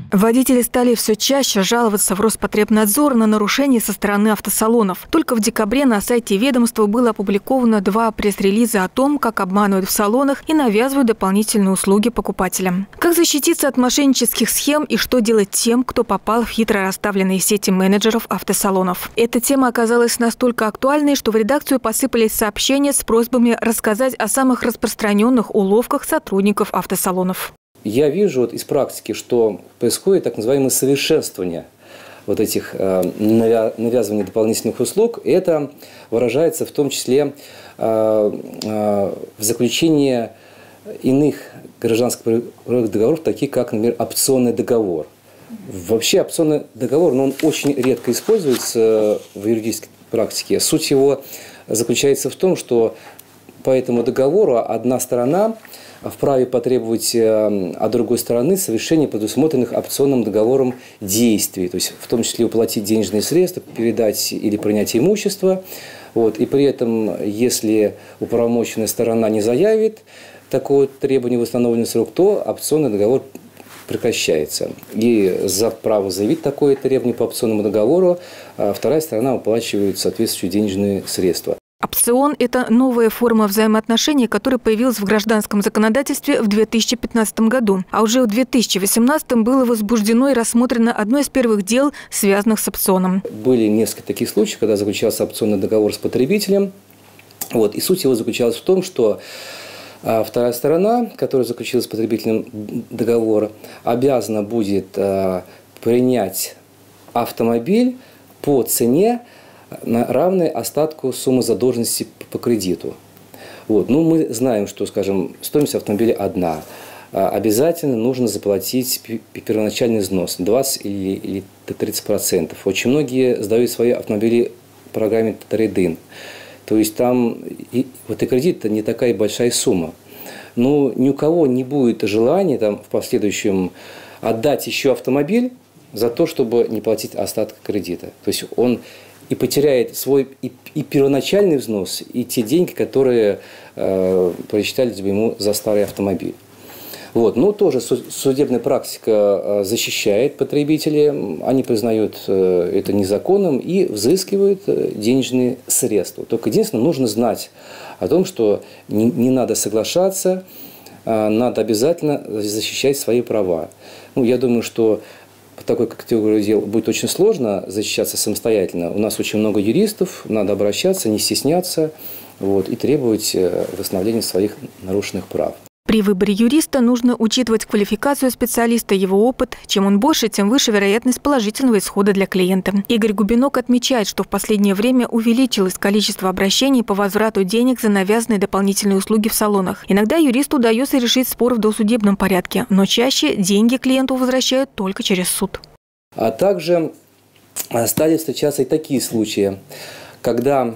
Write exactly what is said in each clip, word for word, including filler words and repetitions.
Водители стали все чаще жаловаться в Роспотребнадзор на нарушения со стороны автосалонов. Только в декабре на сайте ведомства было опубликовано два пресс-релиза о том, как обманывают в салонах и навязывают дополнительные услуги покупателям. Как защититься от мошеннических схем и что делать тем, кто попал в хитро расставленные сети менеджеров автосалонов. Эта тема оказалась настолько актуальной, что в редакцию посыпались сообщения с просьбами рассказать о самых распространенных уловках сотрудников автосалонов. Я вижу вот из практики, что происходит так называемое совершенствование вот этих э, навязывания дополнительных услуг. И это выражается в том числе э, э, в заключении иных гражданских договоров, таких как, например, опционный договор. Вообще опционный договор, но он очень редко используется в юридической практике. Суть его заключается в том, что по этому договору одна сторона вправе потребовать от другой стороны совершения предусмотренных опционным договором действий, то есть в том числе уплатить денежные средства, передать или принять имущество. Вот, и при этом, если уполномоченная сторона не заявит такое требование в установленный срок, то опционный договор прекращается. И за право заявить такое требование по опционному договору вторая сторона уплачивает соответствующие денежные средства. Опцион – это новая форма взаимоотношений, которая появилась в гражданском законодательстве в две тысячи пятнадцатом году. А уже в две тысячи восемнадцатом было возбуждено и рассмотрено одно из первых дел, связанных с опционом. Были несколько таких случаев, когда заключался опционный договор с потребителем. Вот. И суть его заключалась в том, что а, вторая сторона, которая заключила с потребителем договор, обязана будет а, принять автомобиль по цене, равной остатку суммы задолженности по кредиту. Вот. Ну, мы знаем, что, скажем, стоимость автомобиля одна. Обязательно нужно заплатить первоначальный взнос двадцать или тридцать процентов. Очень многие сдают свои автомобили в программе трейд-ин. То есть там и, вот и кредит-то не такая большая сумма. Но ни у кого не будет желания там, в последующем отдать еще автомобиль за то, чтобы не платить остаток кредита. То есть он и потеряет свой и, и первоначальный взнос, и те деньги, которые э, просчитались бы ему за старый автомобиль. Вот. Но тоже судебная практика э, защищает потребителей, они признают э, это незаконным и взыскивают э, денежные средства. Только единственное, нужно знать о том, что не, не надо соглашаться, э, надо обязательно защищать свои права. Ну, я думаю, что по такой категории дел будет очень сложно защищаться самостоятельно. У нас очень много юристов, надо обращаться, не стесняться вот, и требовать восстановления своих нарушенных прав. При выборе юриста нужно учитывать квалификацию специалиста, его опыт. Чем он больше, тем выше вероятность положительного исхода для клиента. Игорь Губинок отмечает, что в последнее время увеличилось количество обращений по возврату денег за навязанные дополнительные услуги в салонах. Иногда юристу удается решить спор в досудебном порядке, но чаще деньги клиенту возвращают только через суд. А также стали встречаться и такие случаи, когда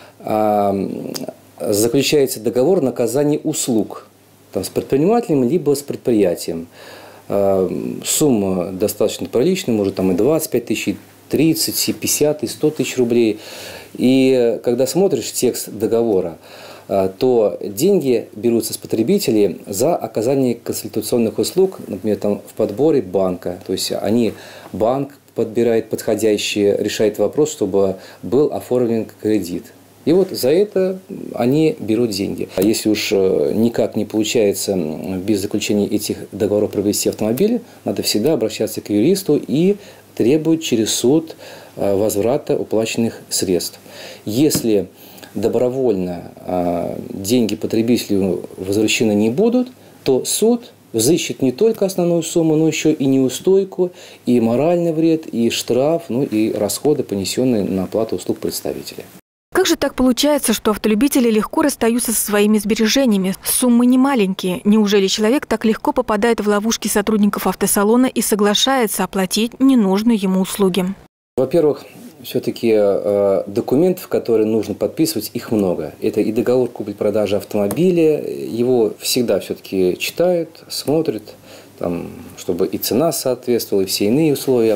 э, заключается договор на оказание услуг там, с предпринимателем либо с предприятием. Сумма достаточно приличная, может там и двадцать пять тысяч, и тридцать, и пятьдесят, и сто тысяч рублей. И когда смотришь текст договора, то деньги берутся с потребителей за оказание консультационных услуг, например, там, в подборе банка. То есть они, банк подбирает подходящий, решает вопрос, чтобы был оформлен кредит. И вот за это они берут деньги. А если уж никак не получается без заключения этих договоров провести автомобиль, надо всегда обращаться к юристу и требовать через суд возврата уплаченных средств. Если добровольно деньги потребителю возвращены не будут, то суд взыщет не только основную сумму, но еще и неустойку, и моральный вред, и штраф, ну и расходы, понесенные на оплату услуг представителя. Как же так получается, что автолюбители легко расстаются со своими сбережениями? Суммы не маленькие. Неужели человек так легко попадает в ловушки сотрудников автосалона и соглашается оплатить ненужные ему услуги? Во-первых, все-таки э, документов, которые нужно подписывать, их много. Это и договор купли-продажи автомобиля, его всегда все-таки читают, смотрят, там, чтобы и цена соответствовала, и все иные условия.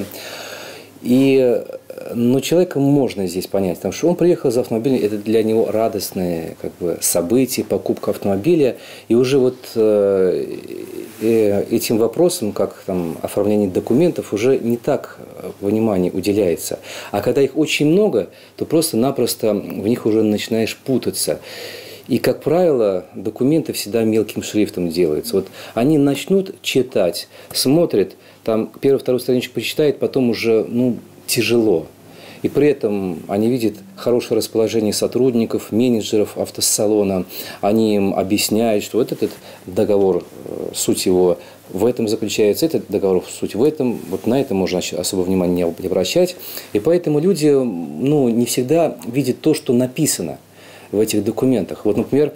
И, ну, человека можно здесь понять, потому что он приехал за автомобилем, это для него радостное как бы, событие, покупка автомобиля, и уже вот э, этим вопросам, как там, оформление документов, уже не так внимания уделяется. А когда их очень много, то просто-напросто в них уже начинаешь путаться. И, как правило, документы всегда мелким шрифтом делаются. Вот они начнут читать, смотрят, там первую-вторую страничку почитают, потом уже ну, тяжело. И при этом они видят хорошее расположение сотрудников, менеджеров автосалона. Они им объясняют, что вот этот договор, суть его в этом заключается, этот договор, суть в этом. Вот на это можно особо внимания не обращать. И поэтому люди ну, не всегда видят то, что написано в этих документах. Вот, например,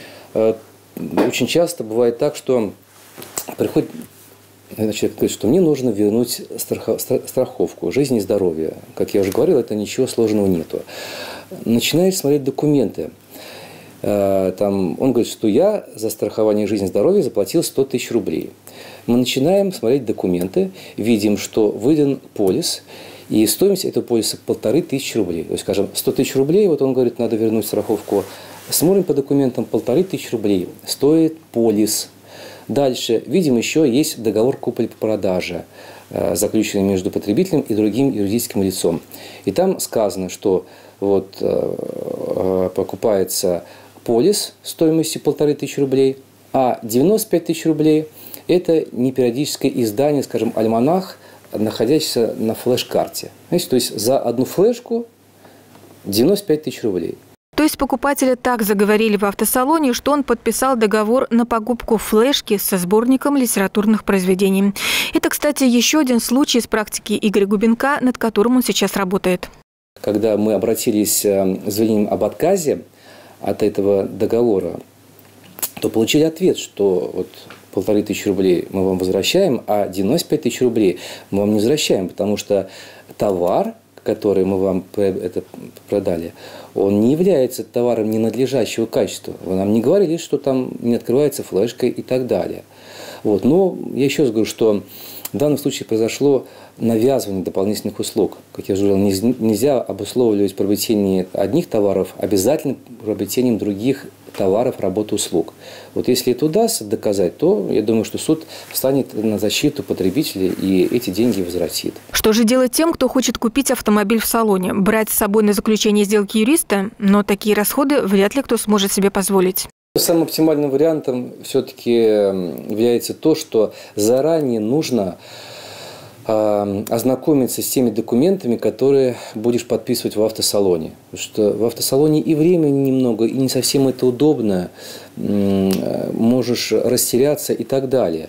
очень часто бывает так, что приходит человек говорит, что мне нужно вернуть страховку жизни и здоровья. Как я уже говорил, это ничего сложного нету. Начинаешь смотреть документы. Там, он говорит, что я за страхование жизни и здоровья заплатил сто тысяч рублей. Мы начинаем смотреть документы, видим, что выдан полис, и стоимость этого полиса полторы тысячи рублей. То есть, скажем, сто тысяч рублей, вот он говорит, надо вернуть страховку. Смотрим по документам, полторы тысячи рублей стоит полис. Дальше видим, еще есть договор купли-продажи, заключенный между потребителем и другим юридическим лицом. И там сказано, что вот, покупается полис стоимостью полторы тысячи рублей, а девяносто пять тысяч рублей – это непериодическое издание, скажем, альманах, находящийся на флеш-карте. Знаете, то есть за одну флешку девяносто пять тысяч рублей. То есть покупатели так заговорили в автосалоне, что он подписал договор на покупку флешки со сборником литературных произведений. Это, кстати, еще один случай из практики Игоря Губенка, над которым он сейчас работает. Когда мы обратились с заявлением об отказе от этого договора, то получили ответ, что вот полторы тысячи рублей мы вам возвращаем, а девяносто пять тысяч рублей мы вам не возвращаем, потому что товар, который мы вам это продали, он не является товаром ненадлежащего качества. Вы нам не говорили, что там не открывается флешка и так далее. Вот. Но я еще раз говорю, что в данном случае произошло навязывание дополнительных услуг. Как я уже говорил, нельзя обусловливать приобретение одних товаров обязательно приобретением других товаров, работ, услуг. Вот если это удастся доказать, то я думаю, что суд встанет на защиту потребителей и эти деньги возвратит. Что же делать тем, кто хочет купить автомобиль в салоне? Брать с собой на заключение сделки юриста? Но такие расходы вряд ли кто сможет себе позволить. Самым оптимальным вариантом все-таки является то, что заранее нужно ознакомиться с теми документами, которые будешь подписывать в автосалоне. Потому что в автосалоне и времени немного, и не совсем это удобно, можешь растеряться и так далее.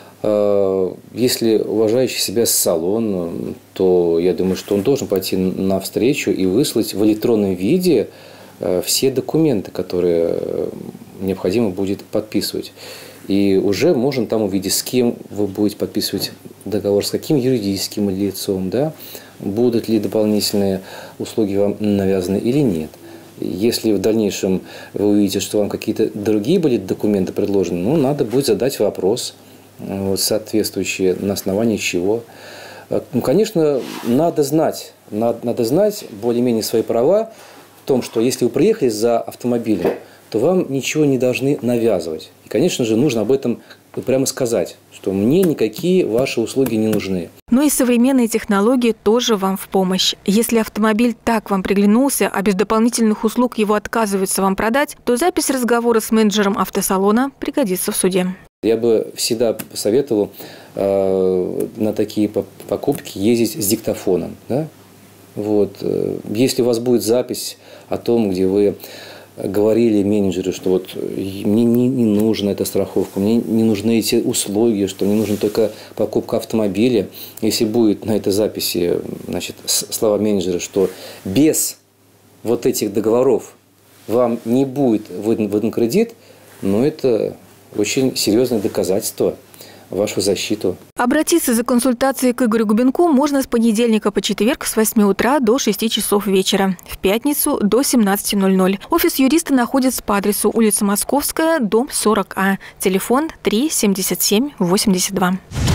Если уважающий себя салон, то я думаю, что он должен пойти навстречу и выслать в электронном виде все документы, которые необходимо будет подписывать. И уже можно там увидеть, с кем вы будете подписывать договор, с каким юридическим лицом, да, будут ли дополнительные услуги вам навязаны или нет. Если в дальнейшем вы увидите, что вам какие-то другие были документы предложены, ну, надо будет задать вопрос, вот, соответствующий, на основании чего. Ну, конечно, надо знать, надо, надо знать более-менее свои права в том, что если вы приехали за автомобилем, то вам ничего не должны навязывать. И, конечно же, нужно об этом прямо сказать, что мне никакие ваши услуги не нужны. Но и современные технологии тоже вам в помощь. Если автомобиль так вам приглянулся, а без дополнительных услуг его отказываются вам продать, то запись разговора с менеджером автосалона пригодится в суде. Я бы всегда посоветовал э, на такие покупки ездить с диктофоном. Да? Вот. Если у вас будет запись о том, где вы говорили менеджеры, что вот мне не, не нужна эта страховка, мне не нужны эти услуги, что мне нужна только покупка автомобиля. Если будет на этой записи, значит, слова менеджера, что без вот этих договоров вам не будет выдан, выдан кредит, ну это очень серьезное доказательство в вашу защиту. Обратиться за консультацией к Игорю Губенку можно с понедельника по четверг с восьми утра до шести часов вечера, в пятницу до семнадцати ноль-ноль. Офис юриста находится по адресу улица Московская, дом сорок А, телефон три семьдесят семь восемьдесят два.